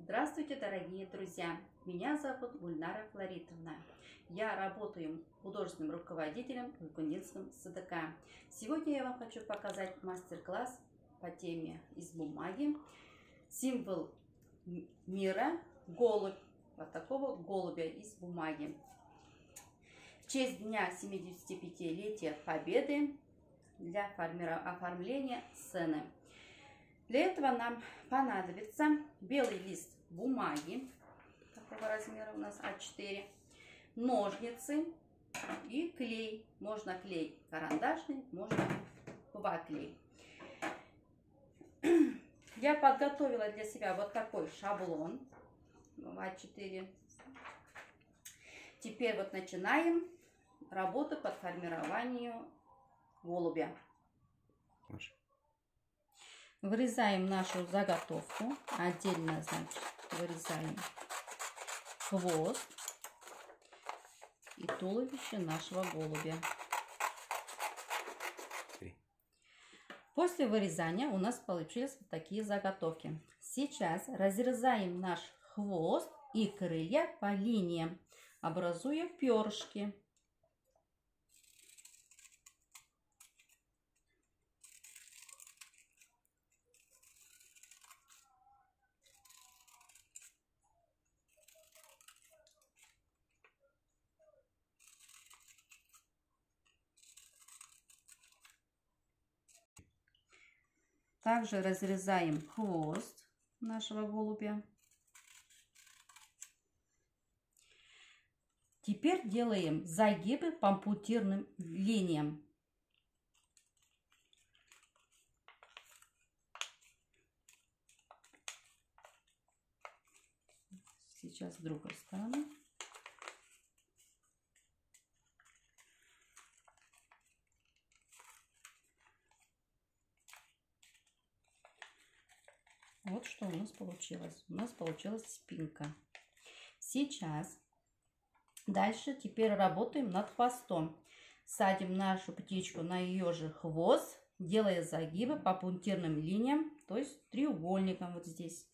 Здравствуйте, дорогие друзья! Меня зовут Гульнара Фларитовна. Я работаю художественным руководителем в Гундинском СДК. Сегодня я вам хочу показать мастер-класс по теме из бумаги. Символ мира – голубь. Вот такого голубя из бумаги. В честь дня 75-летия Победы для оформления сцены. Для этого нам понадобится белый лист бумаги, такого размера у нас А4, ножницы и клей. Можно клей карандашный, можно ПВА-клей. Я подготовила для себя вот такой шаблон А4. Теперь вот начинаем работу по формированию голубя. Вырезаем нашу заготовку. Отдельно, значит, вырезаем хвост и туловище нашего голубя. После вырезания у нас получились вот такие заготовки. Сейчас разрезаем наш хвост и крылья по линиям, образуя перышки. Также разрезаем хвост нашего голубя. Теперь делаем загибы по пунктирным линиям. Сейчас с другой стороны. Вот что у нас получилось. У нас получилась спинка. Сейчас дальше теперь работаем над хвостом. Садим нашу птичку на ее же хвост, делая загибы по пунктирным линиям, то есть треугольником вот здесь.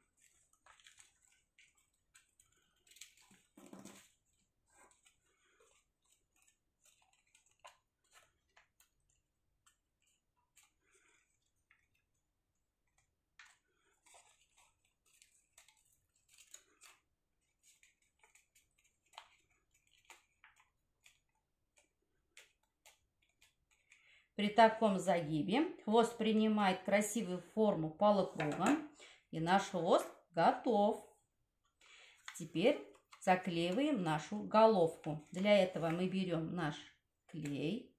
При таком загибе хвост принимает красивую форму полукруга, и наш хвост готов. Теперь заклеиваем нашу головку. Для этого мы берем наш клей.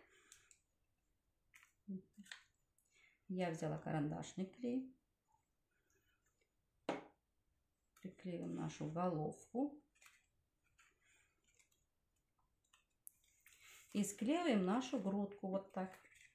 Я взяла карандашный клей. Приклеиваем нашу головку. И склеиваем нашу грудку вот так.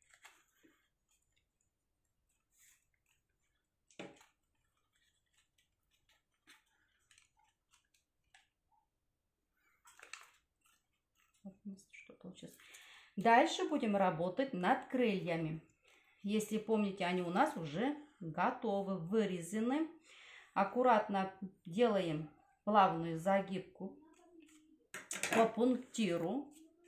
Вот что получилось. Дальше будем работать над крыльями. Если помните, они у нас уже готовы, вырезаны. Аккуратно делаем плавную загибку по пунктиру.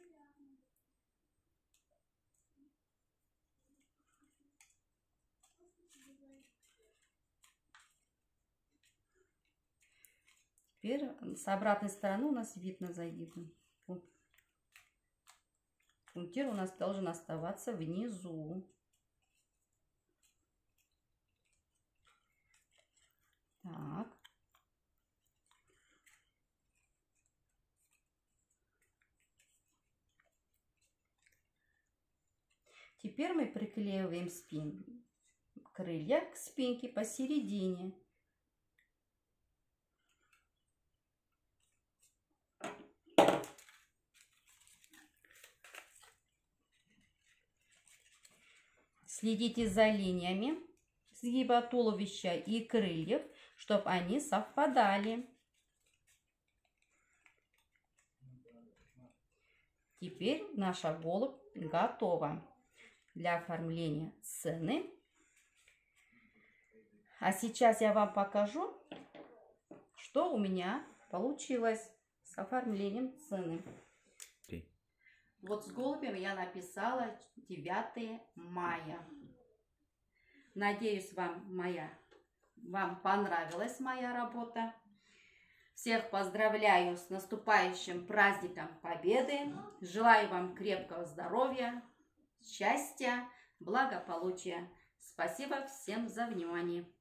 Теперь с обратной стороны у нас видно загибы. Пунктир у нас должен оставаться внизу. Так. Теперь мы приклеиваем крылья к спинке посередине. Следите за линиями сгиба туловища и крыльев, чтобы они совпадали. Теперь наша голубь готова для оформления сцены. А сейчас я вам покажу, что у меня получилось с оформлением цены. Вот с голубем я написала 9 мая. Надеюсь, вам понравилась моя работа. Всех поздравляю с наступающим праздником Победы. Желаю вам крепкого здоровья, счастья, благополучия. Спасибо всем за внимание.